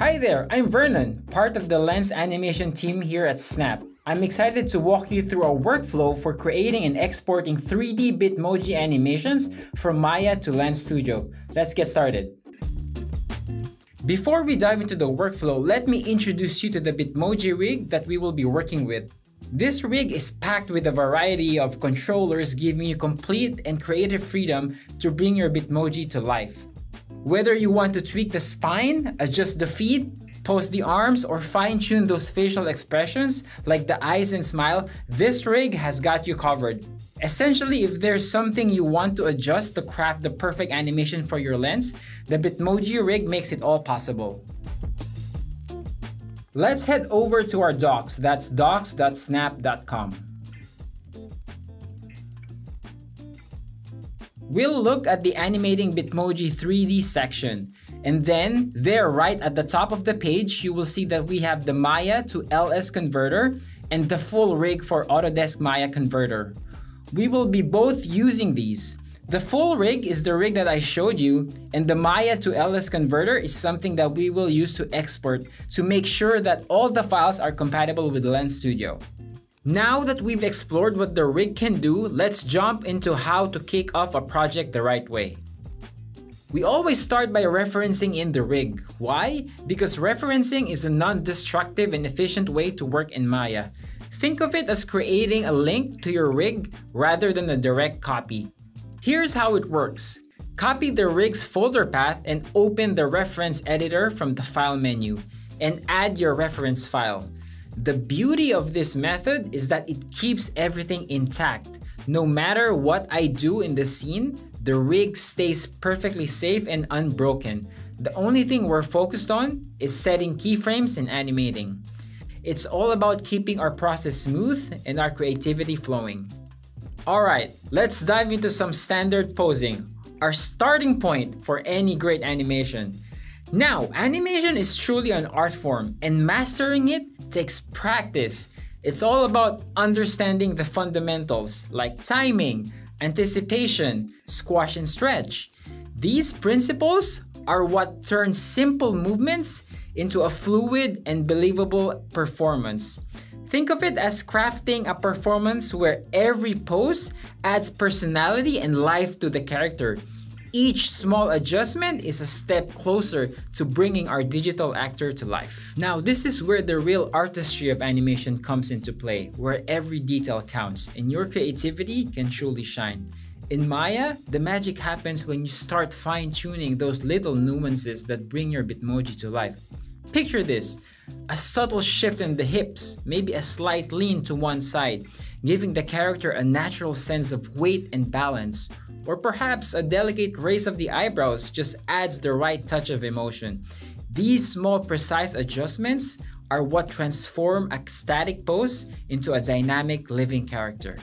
Hi there, I'm Vernon, part of the Lens animation team here at Snap. I'm excited to walk you through our workflow for creating and exporting 3D Bitmoji animations from Maya to Lens Studio. Let's get started. Before we dive into the workflow, let me introduce you to the Bitmoji Rig that we will be working with. This rig is packed with a variety of controllers giving you complete and creative freedom to bring your Bitmoji to life. Whether you want to tweak the spine, adjust the feet, pose the arms, or fine-tune those facial expressions like the eyes and smile, this rig has got you covered. Essentially, if there's something you want to adjust to craft the perfect animation for your lens, the Bitmoji Rig makes it all possible. Let's head over to our docs, that's docs.snap.com. We'll look at the Animating Bitmoji 3D section, and then there right at the top of the page, you will see that we have the Maya to LS converter and the full rig for Autodesk Maya converter. We will be both using these. The full rig is the rig that I showed you, and the Maya to LS converter is something that we will use to export to make sure that all the files are compatible with Lens Studio. Now that we've explored what the rig can do, let's jump into how to kick off a project the right way. We always start by referencing in the rig. Why? Because referencing is a non-destructive and efficient way to work in Maya. Think of it as creating a link to your rig rather than a direct copy. Here's how it works. Copy the rig's folder path and open the reference editor from the file menu and add your reference file. The beauty of this method is that it keeps everything intact. No matter what I do in the scene, the rig stays perfectly safe and unbroken. The only thing we're focused on is setting keyframes and animating. It's all about keeping our process smooth and our creativity flowing. Alright, let's dive into some standard posing, our starting point for any great animation. Now, animation is truly an art form, and mastering it takes practice. It's all about understanding the fundamentals like timing, anticipation, squash and stretch. These principles are what turn simple movements into a fluid and believable performance. Think of it as crafting a performance where every pose adds personality and life to the character. Each small adjustment is a step closer to bringing our digital actor to life. Now, this is where the real artistry of animation comes into play, where every detail counts and your creativity can truly shine. In Maya, the magic happens when you start fine-tuning those little nuances that bring your Bitmoji to life. Picture this, a subtle shift in the hips, maybe a slight lean to one side, giving the character a natural sense of weight and balance. Or perhaps a delicate raise of the eyebrows just adds the right touch of emotion. These small, precise adjustments are what transform a static pose into a dynamic, living character.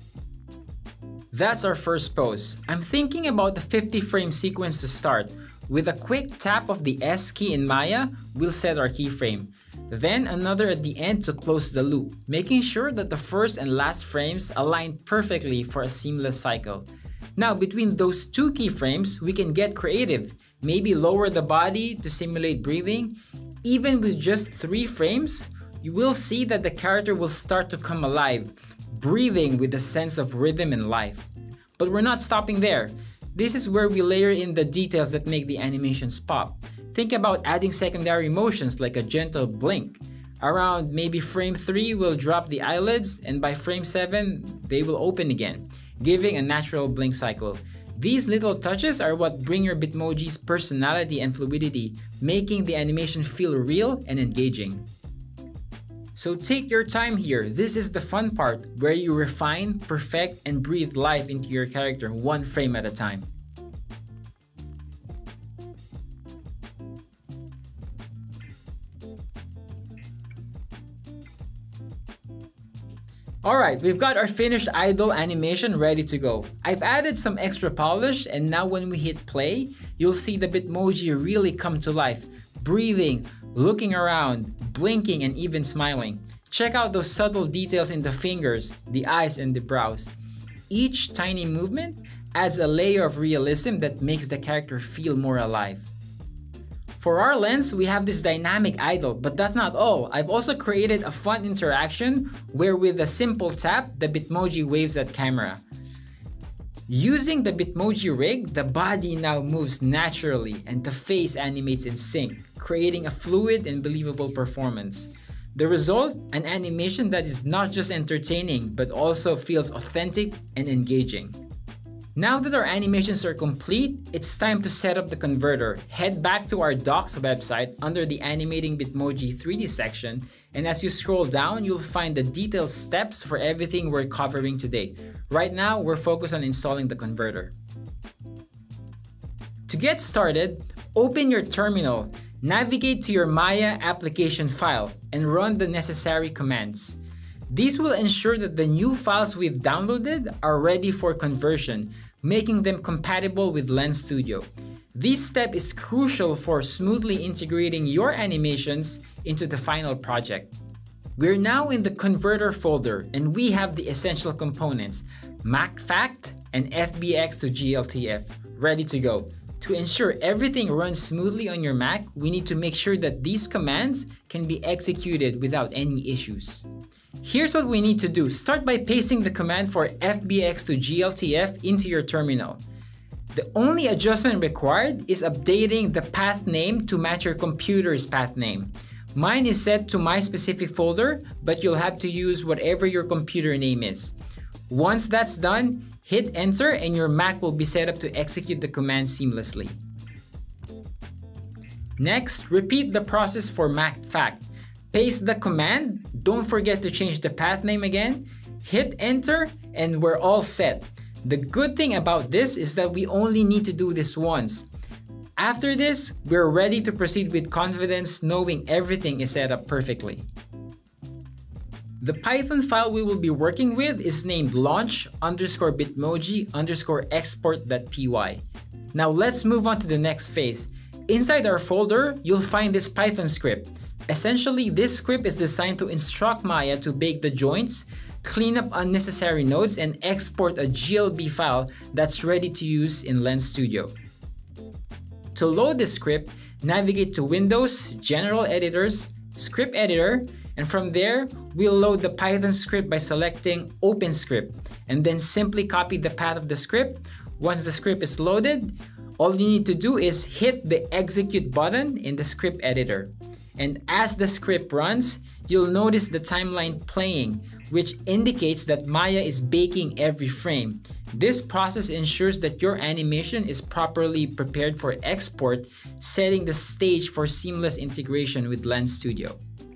That's our first pose. I'm thinking about the 50-frame sequence to start. With a quick tap of the S key in Maya, we'll set our keyframe. Then another at the end to close the loop, making sure that the first and last frames align perfectly for a seamless cycle. Now, between those two keyframes, we can get creative. Maybe lower the body to simulate breathing. Even with just 3 frames, you will see that the character will start to come alive, breathing with a sense of rhythm and life. But we're not stopping there. This is where we layer in the details that make the animations pop. Think about adding secondary motions like a gentle blink. Around maybe frame 3, we'll drop the eyelids, and by frame 7, they will open again, giving a natural blink cycle. These little touches are what bring your Bitmoji's personality and fluidity, making the animation feel real and engaging. So take your time here. This is the fun part, where you refine, perfect, and breathe life into your character one frame at a time. Alright, we've got our finished idol animation ready to go. I've added some extra polish, and now when we hit play, you'll see the Bitmoji really come to life, breathing, looking around, blinking, and even smiling. Check out those subtle details in the fingers, the eyes, and the brows. Each tiny movement adds a layer of realism that makes the character feel more alive. For our lens, we have this dynamic idle, but that's not all. I've also created a fun interaction where with a simple tap, the Bitmoji waves at camera. Using the Bitmoji Rig, the body now moves naturally and the face animates in sync, creating a fluid and believable performance. The result, an animation that is not just entertaining, but also feels authentic and engaging. Now that our animations are complete, it's time to set up the converter. Head back to our docs website under the Animating Bitmoji 3D section, and as you scroll down, you'll find the detailed steps for everything we're covering today. Right now, we're focused on installing the converter. To get started, open your terminal, navigate to your Maya application file, and run the necessary commands. These will ensure that the new files we've downloaded are ready for conversion, making them compatible with Lens Studio. This step is crucial for smoothly integrating your animations into the final project. We're now in the converter folder and we have the essential components, MacFact and FBX to GLTF, ready to go. To ensure everything runs smoothly on your Mac, we need to make sure that these commands can be executed without any issues. Here's what we need to do. Start by pasting the command for FBX to GLTF into your terminal. The only adjustment required is updating the path name to match your computer's path name. Mine is set to my specific folder, but you'll have to use whatever your computer name is. Once that's done, hit enter and your Mac will be set up to execute the command seamlessly. Next, repeat the process for MacFact. Paste the command, don't forget to change the path name again, hit enter, and we're all set. The good thing about this is that we only need to do this once. After this, we're ready to proceed with confidence, knowing everything is set up perfectly. The Python file we will be working with is named launch_bitmoji_export.py. Now let's move on to the next phase. Inside our folder, you'll find this Python script. Essentially, this script is designed to instruct Maya to bake the joints, clean up unnecessary nodes, and export a GLB file that's ready to use in Lens Studio. To load this script, navigate to Windows, General Editors, Script Editor, and from there, we'll load the Python script by selecting Open Script, and then simply copy the path of the script. Once the script is loaded, all you need to do is hit the Execute button in the script editor. And as the script runs, you'll notice the timeline playing, which indicates that Maya is baking every frame. This process ensures that your animation is properly prepared for export, setting the stage for seamless integration with Lens Studio.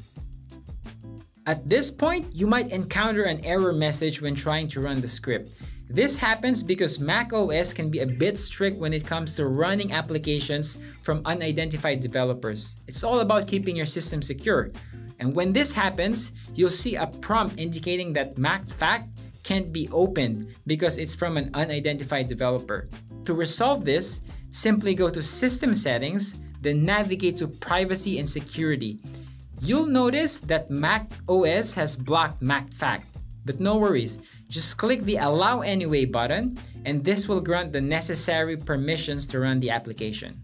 At this point, you might encounter an error message when trying to run the script. This happens because Mac OS can be a bit strict when it comes to running applications from unidentified developers. It's all about keeping your system secure. And when this happens, you'll see a prompt indicating that MacFact can't be opened because it's from an unidentified developer. To resolve this, simply go to System Settings, then navigate to Privacy and Security. You'll notice that Mac OS has blocked MacFact, but no worries. Just click the Allow Anyway button, and this will grant the necessary permissions to run the application.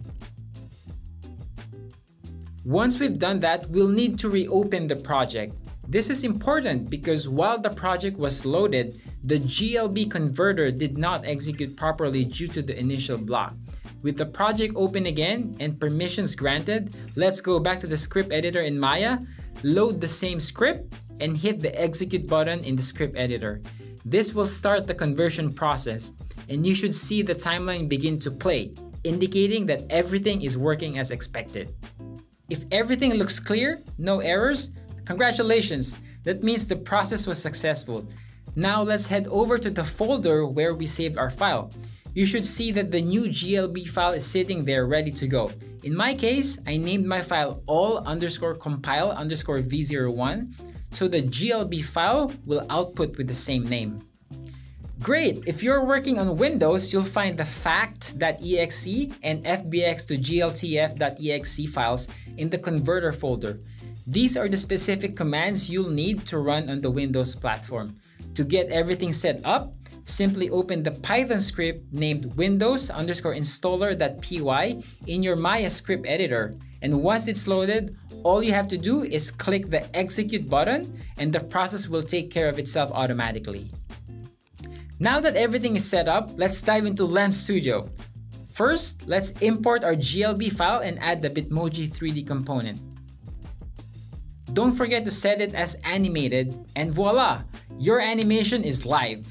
Once we've done that, we'll need to reopen the project. This is important because while the project was loaded, the GLB converter did not execute properly due to the initial block. With the project open again and permissions granted, let's go back to the script editor in Maya, load the same script, and hit the Execute button in the script editor. This will start the conversion process, and you should see the timeline begin to play, indicating that everything is working as expected. If everything looks clear, no errors, congratulations! That means the process was successful. Now let's head over to the folder where we saved our file. You should see that the new GLB file is sitting there ready to go. In my case, I named my file all_compile_v01, so the GLB file will output with the same name. Great! If you're working on Windows, you'll find the fact.exe and fbx to gltf.exe files in the converter folder. These are the specific commands you'll need to run on the Windows platform. To get everything set up, simply open the Python script named windows_installer.py in your Maya script editor, And once it's loaded, all you have to do is click the execute button and the process will take care of itself automatically. Now that everything is set up, let's dive into Lens Studio. First, let's import our GLB file and add the Bitmoji 3D component. Don't forget to set it as animated, and voila! Your animation is live.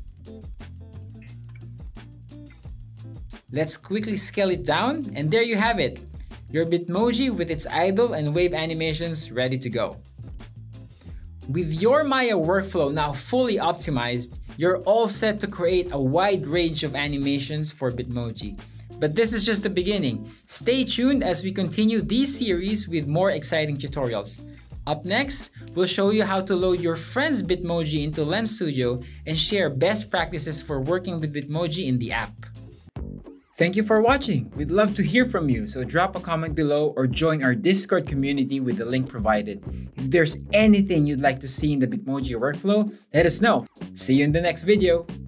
Let's quickly scale it down, and there you have it. Your Bitmoji with its idle and wave animations ready to go. With your Maya workflow now fully optimized, you're all set to create a wide range of animations for Bitmoji. But this is just the beginning. Stay tuned as we continue this series with more exciting tutorials. Up next, we'll show you how to load your friend's Bitmoji into Lens Studio and share best practices for working with Bitmoji in the app. Thank you for watching. We'd love to hear from you, so drop a comment below or join our Discord community with the link provided. If there's anything you'd like to see in the Bitmoji workflow, let us know. See you in the next video.